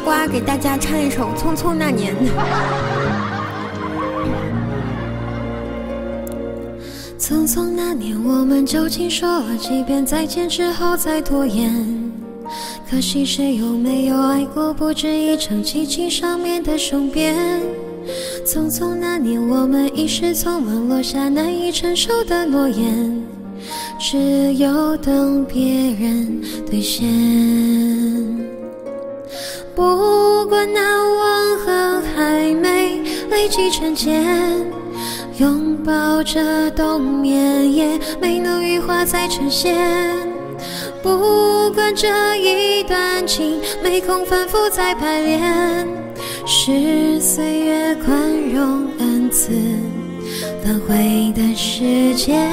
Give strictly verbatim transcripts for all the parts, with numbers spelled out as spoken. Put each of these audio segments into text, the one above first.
瓜给大家唱一首《匆匆那年》。匆匆那年，我们究竟说了几遍再见之后再拖延？可惜谁又没有爱过不止一场激情上面的雄辩？匆匆那年，我们一时匆忙落下难以承受的诺言，只有等别人兑现。不管难忘和还没累积成茧，拥抱着冬眠也没能羽化再成仙。不管这一段情没空反复再排练，是岁月宽容恩赐轮回的时间。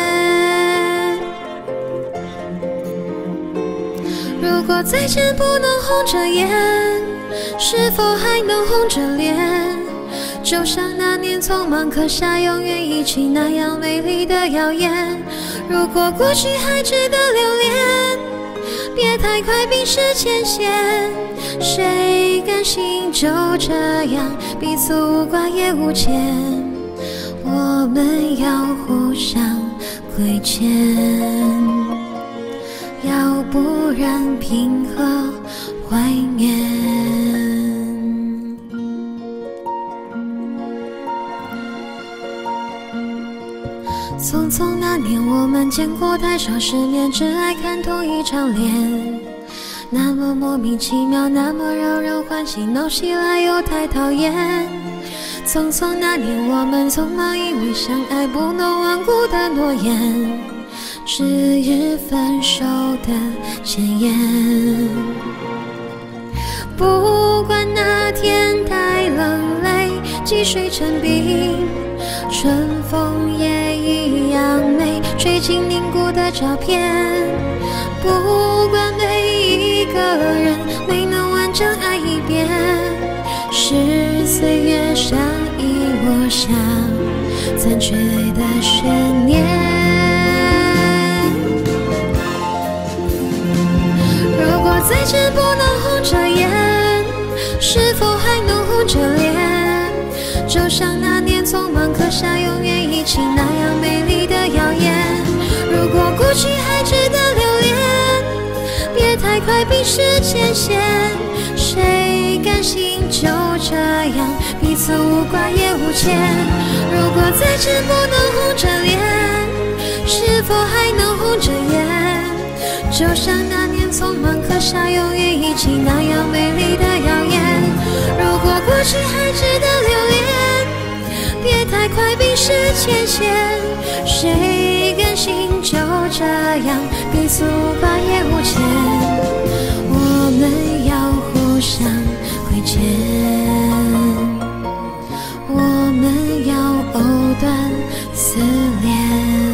如果再见不能红着眼，是否还能红着脸？就像那年匆忙刻下永远一起那样美丽的谣言。如果过去还值得留恋，别太快冰释前嫌。谁甘心就这样彼此无挂也无牵？我们要互相亏欠，要不然凭何怀念？匆匆那年，我们见过太少世面，只爱看同一张脸。那么莫名其妙，那么让人欢喜，闹起来又太讨厌。匆匆那年，我们匆忙因为相爱不能顽固的诺言，只日分手的前言。不管那天太冷，泪积水成冰，春风也一样美，吹进凝固的照片。不管每一个人没能完整爱一遍，是岁月上已落下残缺的悬念。如果再见不能红着眼，是否还能红着脸？就像那年匆忙刻下永远一起那样美丽的谣言。如果过去还值得留恋，别太快冰释前嫌。谁甘心就这样彼此无挂也无牵？如果再见不能红着脸，是否还能红着眼？就像那年匆忙刻下永远一起那样美丽的谣言。如果过去还值得留恋，别太快冰释前嫌。谁甘心就这样彼此无挂也无牵？我们要互相亏欠，我们要藕断丝连。